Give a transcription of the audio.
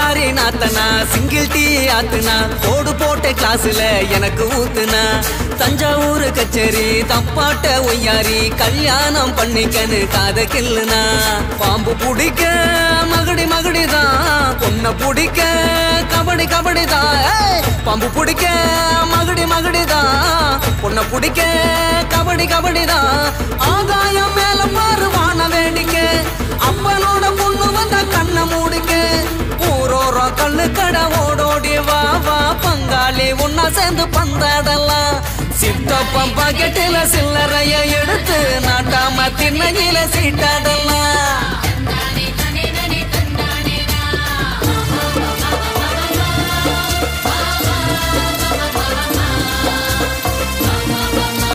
காரி நாத்தனா single tea ஆத்துனா கோடு போட்ட கிளாஸ்ல எனக்கு ஊத்துனா தஞ்சாவூர் கச்சேரி தப்பாட்ட ஒய்யாரி கல்யாணம் பண்ணிக்கன்னு காத கில்லுனா பாம்பு பிடிக்க மகடி மகடிதான் பொண்ண பிடிக்க கபடி கபடிதான் பாம்பு பிடிக்க மகடி மகடிதான் பொண்ண பிடிக்க கபடி கபடிதான் ஆகாயம் மேல மாறுவான வேடிக்கை அப்பனோட பொண்ணு வந்த கண்ண மூடிக்க ஊரோரோ கல்லு கடை ஓடோடி வா வா பங்காளி ஒன்னா சேர்ந்து பந்தாடலாம் சித்தப்பம் பாக்கெட்டில சில்லறைய எடுத்து நாட்டாம திண்ணையில சீட்டாடலாம்